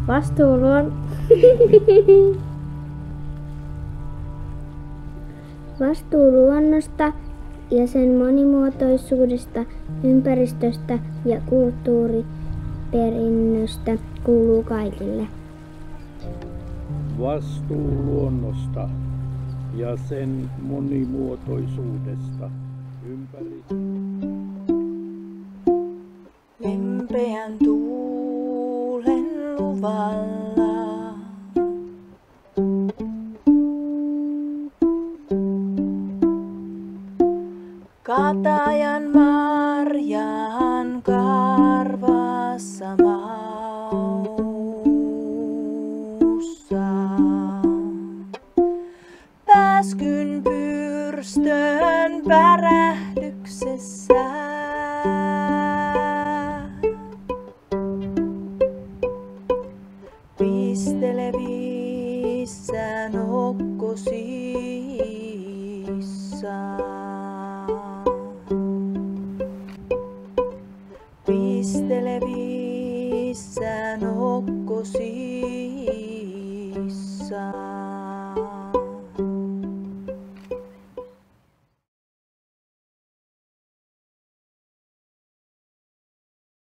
Vastuu luonnosta ja sen monimuotoisuudesta, ympäristöstä ja kulttuuriperinnöstä kuuluu kaikille. Vastuu luonnosta ja sen monimuotoisuudesta, ympäristöstä. Lempeän tuulen luvalla katajan marjan karvassa maussa. Pääskyn pyrstön pärähdyksessä. Pistelevissä nokkosissa. Pistelevissä nokkosissa.